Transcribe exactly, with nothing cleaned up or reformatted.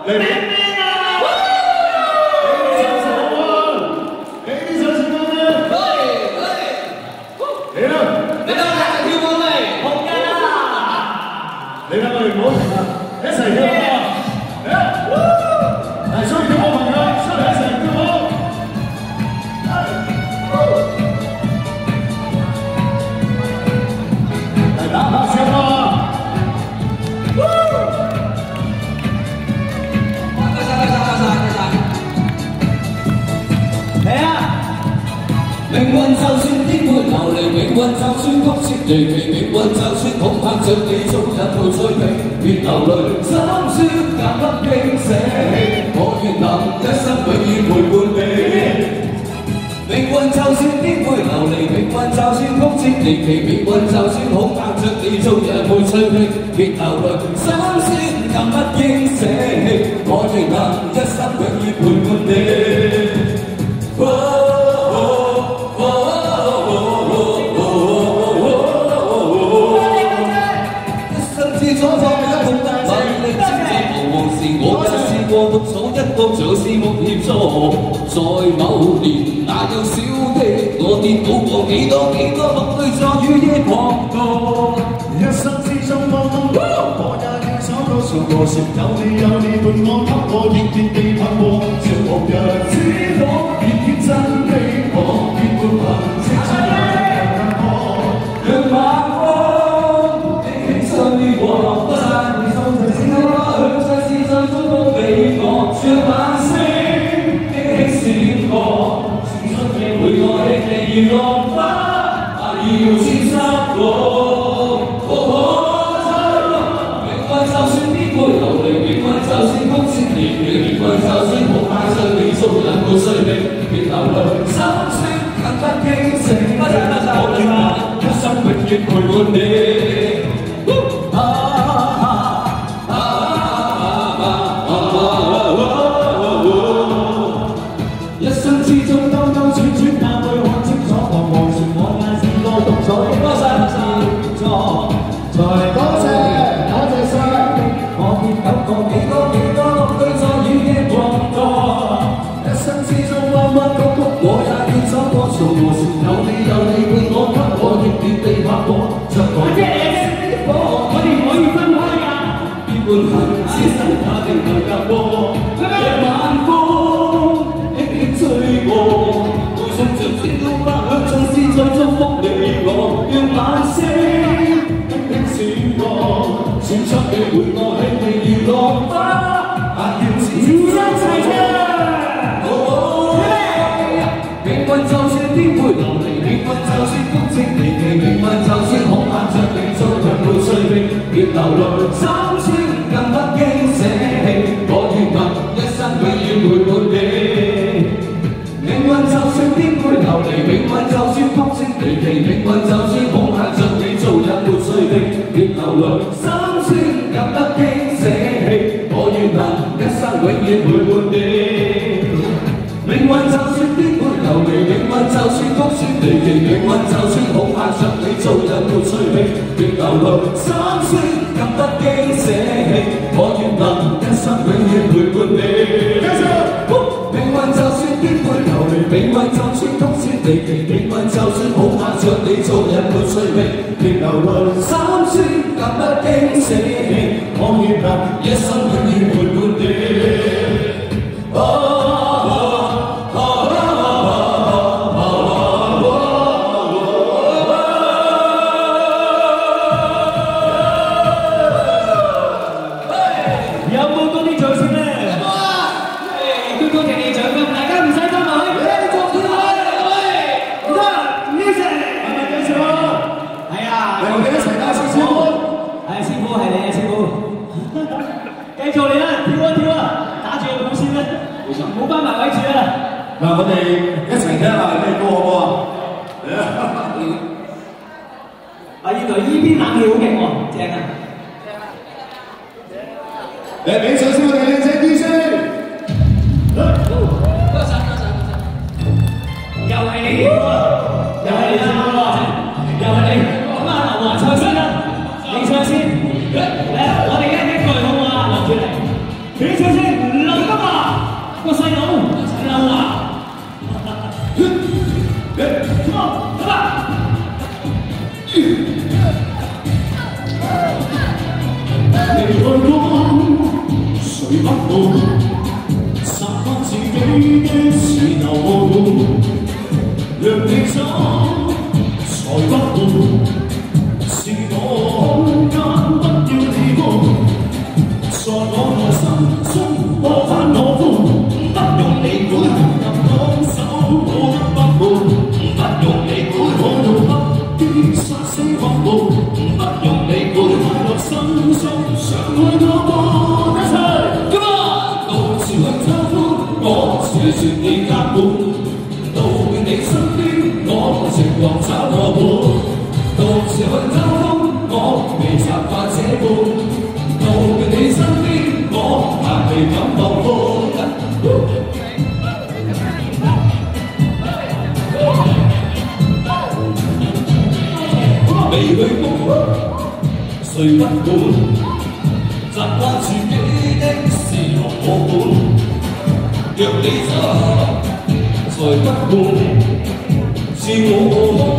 嚟嚟。 你兩個唔好停啊！一齊跳啊！嚟啊！係中意跳舞朋友出嚟一齊跳舞。嚟打拍手啊！多謝多謝多謝多謝。嚟啊！命運就算天會流離，命運就算曲折離奇，命運就算恐嚇着你，終日會催你，別流淚，心酸也不驚捨棄，我願能一生永遠陪伴你。命運就算天會流離，命運就算曲折離奇，命運就算恐嚇着你，終日會催你，別流淚，心酸也不驚捨棄，我願能一生永遠陪伴你。我也試過獨坐一個像是木協助，在某年那幼小的我跌倒過幾多幾多落對錯與夜狂怒，一生之中茫茫路，我也要找到數個說有你有你伴我，給我熱烈地拍過，像無日之火，熱血真的我，結伴行色彩難過，讓晚風輕輕吹過，不散你手就閃開。 像晚星輕輕閃過，閃出你每個氣氣如浪花，還要千山過。命運就算顛沛流離，命運就算曲折離奇，命運就算恐嚇着你，終日會催你，別流淚，心酸更不驚醒。我願能一生永遠陪伴你。 有你有你伴我，給我熱烈地拍過，像我的火，我哋唔可以分開㗎。別伴行，此生也定能踏過。夜晚風輕輕吹過，回想着天都不響，縱是在祝福你我，讓晚星輕輕閃過，閃出你每個氣氣如浪花，還要似一齊唱。 命運就算顛沛流離，命運就算曲折離奇，命運就算恐嚇着你，終日會催逼，別流淚，心酸更不驚捨棄，我願能一生永遠陪伴你。命運就算顛沛流離，命運就算曲折離奇，命運就算恐嚇着你，終日會催逼，別流淚，心酸更不驚捨棄，我願能一生永遠陪伴你。命運就算顛沛流離，命運就算曲折離奇，命運就算恐嚇着你，終日會催逼，別流淚，心酸更不驚捨棄，我願能一生永遠陪伴你。命運就算顛沛流離，命運就算曲折離奇，命運就算恐嚇着你，終日會催逼，別流淚，心酸更不驚捨棄，我願能一生永遠陪伴你。嗱，我哋一齊聽下咩歌好唔好啊？啊，原來依邊冷氣好勁喎，正啊！嚟俾掌聲我哋靚仔啲先。多謝多謝多謝。又係你喎，又係你喎，又係你。咁啊，劉華唱先啦，你唱先。嚟，我哋一一句好唔好啊？落住嚟，你唱先。 愛講，誰不滿？習慣自己的是流汗，讓你走才不悶。是我空間不要你過，在我內心中我反我歡，不用你管，任放手我得不滿，不用你管，我又不必殺死狂暴，不用你管，快樂心中常愛我過一齊。Come on， 到時去偷歡，我隨住你夾滿，到你身邊我情郎找我伴。到時去偷風，我未習慣這般。到你身邊，我還未敢放寬。未去過，誰不管？習慣自己的事落我管。若你走，才不滿，是我。